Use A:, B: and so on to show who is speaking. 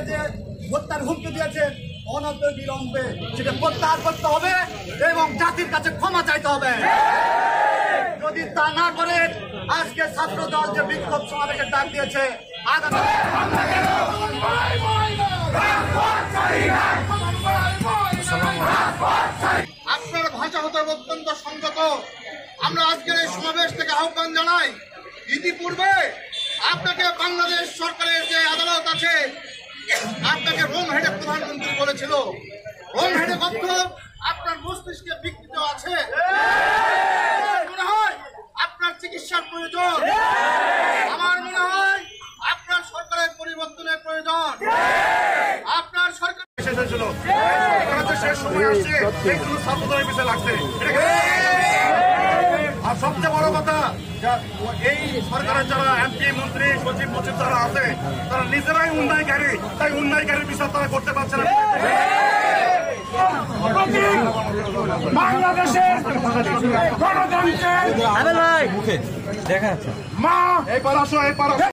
A: যে হত্যার হুমকি দিয়েছেন অনতিবিলম্বে সেটা প্রত্যাহার করতে হবে এবং জাতির কাছে ক্ষমা চাইতে হবে। যদি তা না করে আজকে ছাত্র দল যে বিক্ষোভ সমাবেশের ডাক দিয়েছে আপনার ভাষা হতে অত্যন্ত সংযত। আমরা আজকের এই সমাবেশ থেকে আহ্বান জানাই, ইতিপূর্বে আপনাকে বাংলাদেশ সরকারের যে আদালত আছে আপনাকে রোম হেডে প্রধানমন্ত্রী বলেছিল। রোম হেডে কক্ষ আপনার মস্তিষ্কে বিকৃত আছে, মনে হয় আপনার চিকিৎসার প্রয়োজন। আমার মনে হয় আপনার সরকারের পরিবর্তনের প্রয়োজন। আপনার সরকার শেষ হয়েছিল, শেষ সময় আসছে, ছাত্রদের পিছিয়ে লাগছে। আর সবচেয়ে বড় কথা, এই সরকারের যারা এমপি মন্ত্রী সচিব মচিব যারা আছে তারা নিজেরাই উন্নয়নকারী, তাই উন্নয়নকারীর বিচার তারা করতে পারছে না।
B: বাংলাদেশের গণতন্ত্রের দেখা যাচ্ছে মা এই পার আসো, এই পার আসো।